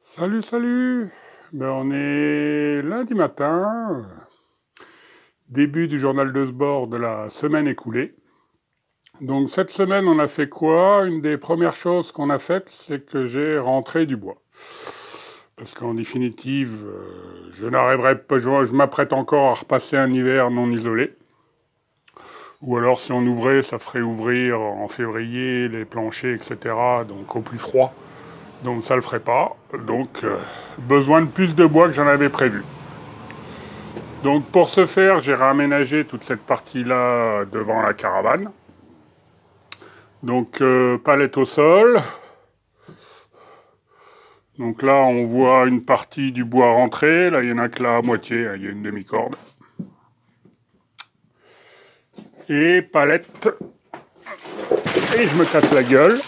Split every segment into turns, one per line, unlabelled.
Salut, salut! On est lundi matin, début du journal de bord de la semaine écoulée. Donc cette semaine, on a fait quoi? Une des premières choses qu'on a faites, c'est que j'ai rentré du bois. Parce qu'en définitive, je n'arriverai pas, je m'apprête encore à repasser un hiver non isolé. Ou alors si on ouvrait, ça ferait ouvrir en février les planchers, etc. Donc au plus froid. Donc ça le ferait pas. Donc besoin de plus de bois que j'en avais prévu. Donc pour ce faire, j'ai réaménagé toute cette partie-là devant la caravane. Donc palette au sol. Donc là, on voit une partie du bois rentrer. Là, il n'y en a que la moitié, il y a une demi-corde. Et palette. Et je me casse la gueule.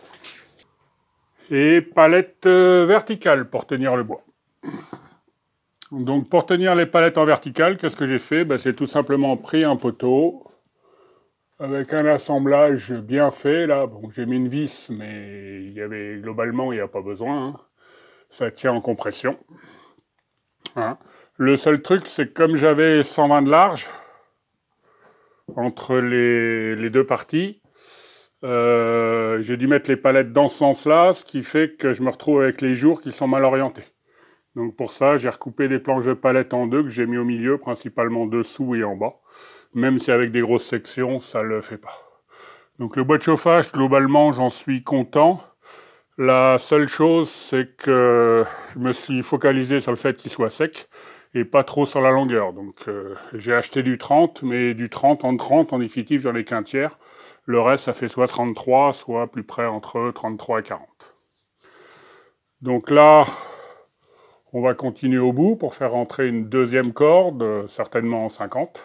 Et palette verticale pour tenir le bois. Donc pour tenir les palettes en verticale, qu'est-ce que j'ai fait? J'ai tout simplement pris un poteau avec un assemblage bien fait. Là, bon, j'ai mis une vis, mais globalement, il n'y a pas besoin. Hein. Ça tient en compression. Hein. Le seul truc, c'est que comme j'avais 120 de large entre les deux parties, j'ai dû mettre les palettes dans ce sens-là, ce qui fait que je me retrouve avec les jours qui sont mal orientés. Donc pour ça, j'ai recoupé des planches de palettes en deux que j'ai mis au milieu, principalement dessous et en bas. Même si avec des grosses sections, ça ne le fait pas. Donc le bois de chauffage, globalement, j'en suis content. La seule chose, c'est que je me suis focalisé sur le fait qu'il soit sec et pas trop sur la longueur. Donc j'ai acheté du 30, mais du 30 en 30, en définitive, j'en ai qu'un tiers. Le reste, ça fait soit 33, soit plus près entre 33 et 40. Donc là, on va continuer au bout pour faire rentrer une deuxième corde, certainement en 50.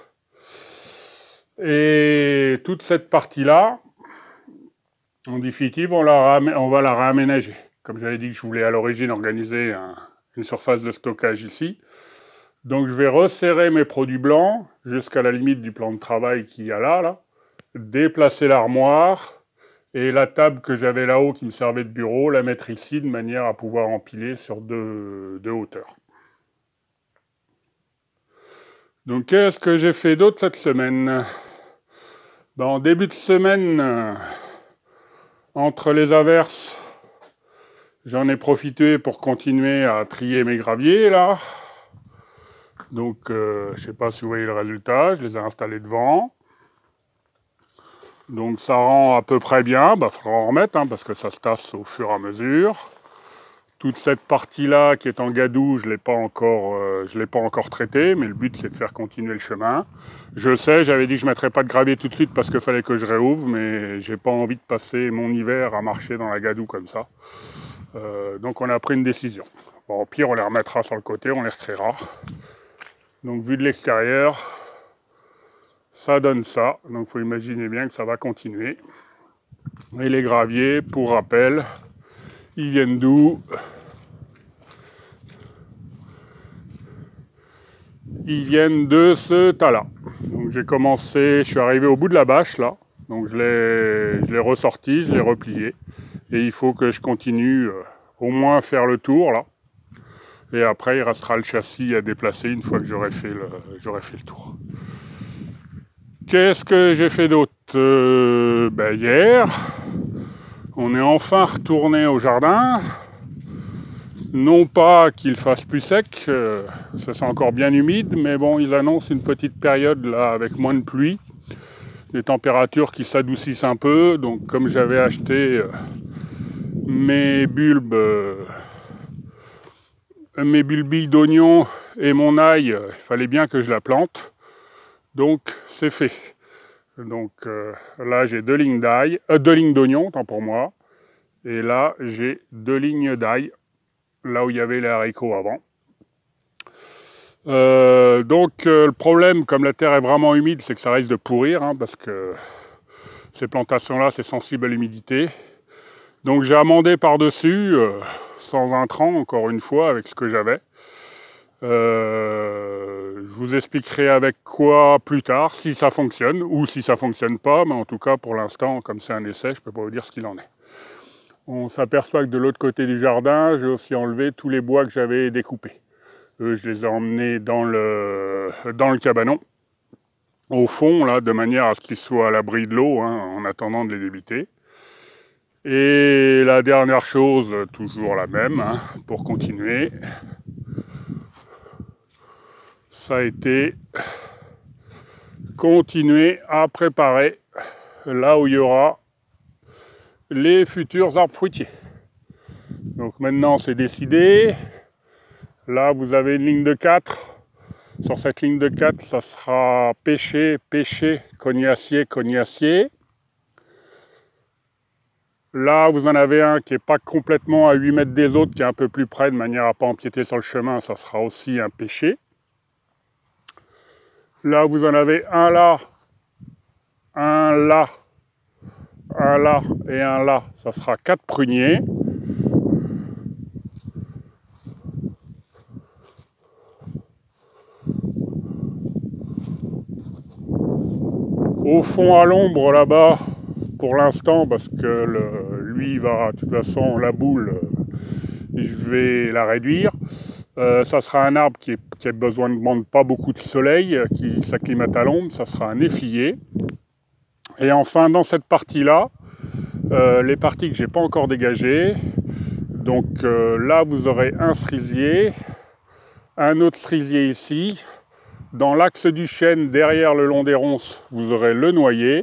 Et toute cette partie-là, en définitive, on va la réaménager. Comme j'avais dit que je voulais à l'origine organiser une surface de stockage ici. Donc je vais resserrer mes produits blancs jusqu'à la limite du plan de travail qu'il y a là. Déplacer l'armoire et la table que j'avais là-haut qui me servait de bureau, la mettre ici de manière à pouvoir empiler sur deux hauteurs. Donc qu'est-ce que j'ai fait d'autre cette semaine? En début de semaine, entre les averses, j'en ai profité pour continuer à trier mes graviers là. Donc je ne sais pas si vous voyez le résultat, je les ai installés devant. Donc ça rend à peu près bien, il faudra en remettre parce que ça se tasse au fur et à mesure. Toute cette partie-là qui est en gadou, je ne l'ai pas encore traitée, mais le but c'est de faire continuer le chemin. Je sais, j'avais dit que je ne mettrais pas de gravier tout de suite parce qu'il fallait que je réouvre, mais j'ai pas envie de passer mon hiver à marcher dans la gadoue comme ça. Donc on a pris une décision. Bon, au pire, on les remettra sur le côté, on les retriera. Donc vu de l'extérieur, ça donne ça. Donc il faut imaginer bien que ça va continuer. Et les graviers, pour rappel, ils viennent d'où? Ils viennent de ce tas-là. Donc j'ai commencé, je suis arrivé au bout de la bâche là. Donc je l'ai ressorti, je l'ai replié. Et il faut que je continue au moins faire le tour là. Et après il restera le châssis à déplacer une fois que j'aurai fait le tour. Qu'est-ce que j'ai fait d'autre? Hier, on est enfin retourné au jardin. Non pas qu'il fasse plus sec, ça sent encore bien humide, mais bon, ils annoncent une petite période là avec moins de pluie, des températures qui s'adoucissent un peu. Donc comme j'avais acheté mes bulbilles d'oignons et mon ail, il fallait bien que je la plante. Donc c'est fait. Donc là j'ai deux lignes d'oignons, tant pour moi. Et là j'ai deux lignes d'ail, là où il y avait les haricots avant. Le problème, comme la terre est vraiment humide, c'est que ça risque de pourrir, parce que ces plantations-là, c'est sensible à l'humidité. Donc j'ai amendé par-dessus, sans intrants, encore une fois, avec ce que j'avais. Je vous expliquerai avec quoi plus tard, si ça fonctionne, ou si ça fonctionne pas, mais en tout cas, pour l'instant, comme c'est un essai, je ne peux pas vous dire ce qu'il en est. on s'aperçoit que de l'autre côté du jardin, j'ai aussi enlevé tous les bois que j'avais découpés. Je les ai emmenés dans le cabanon, au fond, là, de manière à ce qu'ils soient à l'abri de l'eau, hein, en attendant de les débiter. Et la dernière chose, toujours la même, hein, pour continuer, ça a été continuer à préparer là où il y aura les futurs arbres fruitiers. Donc maintenant c'est décidé. Là vous avez une ligne de 4. Sur cette ligne de 4, ça sera pêcher, pêcher, cognacier, cognacier. Là vous en avez un qui n'est pas complètement à 8 mètres des autres, qui est un peu plus près, de manière à ne pas empiéter sur le chemin, ça sera aussi un pêcher. Là vous en avez un là, un là, un là et un là, ça sera 4 pruniers. Au fond à l'ombre là-bas, pour l'instant, parce que lui va, de toute façon, la boule, je vais la réduire. Ça sera un arbre qui a besoin de ne demande pas beaucoup de soleil, qui s'acclimate à l'ombre, ça sera un effilier. Et enfin, dans cette partie-là, les parties que j'ai pas encore dégagées, donc là vous aurez un cerisier, un autre cerisier ici. Dans l'axe du chêne, derrière le long des ronces, vous aurez le noyer.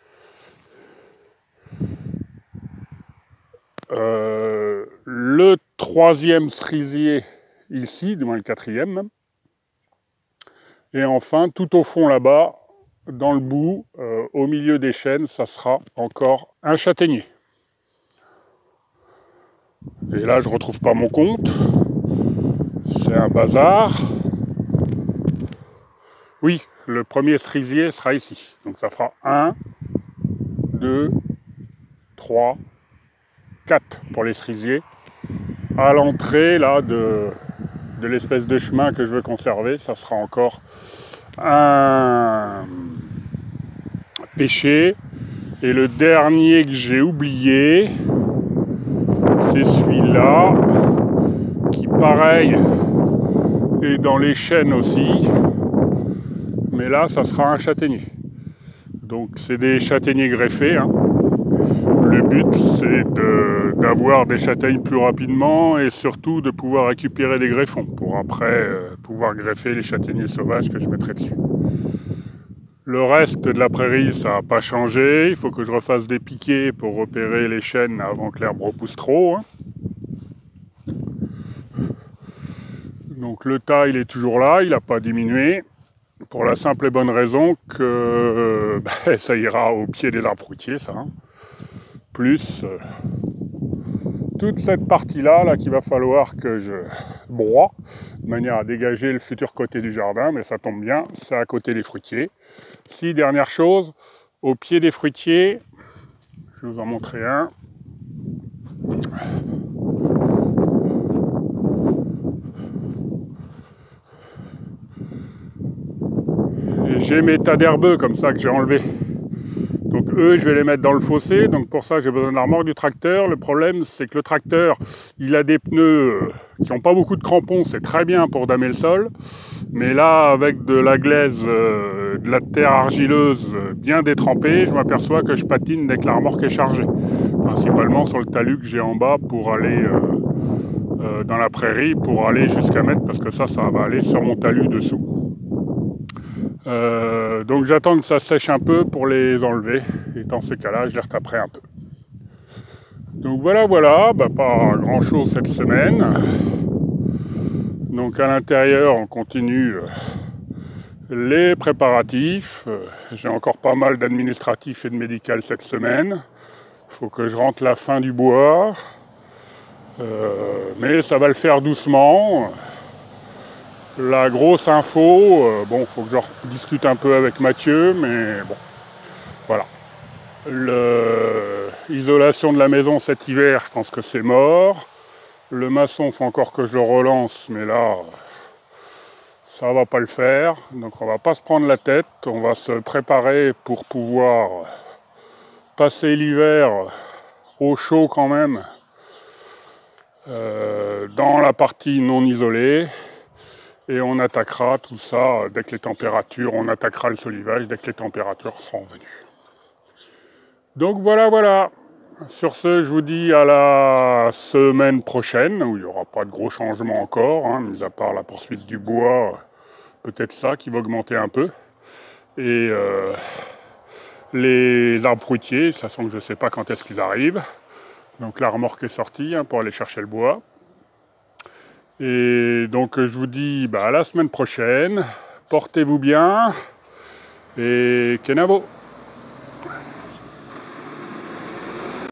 Le troisième cerisier ici, du moins le quatrième même. Et enfin, tout au fond là-bas, dans le bout, au milieu des chênes, ça sera encore un châtaignier. Et là, je ne retrouve pas mon compte. C'est un bazar. Oui, le premier cerisier sera ici. Donc ça fera 1, 2, 3, 4 pour les cerisiers. À l'entrée là de l'espèce de chemin que je veux conserver, ça sera encore un pêcher. Et le dernier que j'ai oublié, c'est celui-là, qui pareil est dans les chênes aussi. Mais là, ça sera un châtaignier. Donc c'est des châtaigniers greffés, hein. Le but, c'est d'avoir des châtaignes plus rapidement et surtout de pouvoir récupérer des greffons pour après pouvoir greffer les châtaigniers sauvages que je mettrai dessus. Le reste de la prairie, ça n'a pas changé. Il faut que je refasse des piquets pour repérer les chênes avant que l'herbe repousse trop, hein. Donc le tas, il est toujours là, il n'a pas diminué. Pour la simple et bonne raison que ça ira au pied des arbres fruitiers, ça. Hein. Plus toute cette partie-là là, qu'il va falloir que je broie, de manière à dégager le futur côté du jardin, mais ça tombe bien, c'est à côté des fruitiers. Si, dernière chose, au pied des fruitiers, je vais vous en montrer un. J'ai mes tas d'herbeux comme ça que j'ai enlevés. Donc eux, je vais les mettre dans le fossé. Donc pour ça, j'ai besoin de la remorque du tracteur. Le problème, c'est que le tracteur, il a des pneus qui n'ont pas beaucoup de crampons. C'est très bien pour damer le sol. Mais là, avec de la glaise, de la terre argileuse bien détrempée, je m'aperçois que je patine dès que la remorque est chargée. Principalement sur le talus que j'ai en bas pour aller dans la prairie, pour aller jusqu'à mettre, parce que ça va aller sur mon talus dessous. Donc j'attends que ça sèche un peu pour les enlever, et dans ces cas-là, je les retaperai un peu. Donc voilà, pas grand chose cette semaine. Donc à l'intérieur, on continue les préparatifs. J'ai encore pas mal d'administratif et de médical cette semaine. Il faut que je rentre la fin du bois. Mais ça va le faire doucement. La grosse info, bon, faut que je discute un peu avec Mathieu, mais bon, voilà. L'isolation de la maison cet hiver, je pense que c'est mort. Le maçon, faut encore que je le relance, mais là, ça va pas le faire. Donc on va pas se prendre la tête, on va se préparer pour pouvoir passer l'hiver trop chaud quand même dans la partie non isolée. Et on attaquera tout ça dès que les températures, on attaquera le solivage dès que les températures seront revenues. Donc voilà. Sur ce, je vous dis à la semaine prochaine, où il n'y aura pas de gros changements encore, hein, mis à part la poursuite du bois, peut-être ça qui va augmenter un peu. Et les arbres fruitiers, de toute façon je ne sais pas quand est-ce qu'ils arrivent. Donc la remorque est sortie pour aller chercher le bois. Et donc je vous dis à la semaine prochaine, portez-vous bien et Kenavo.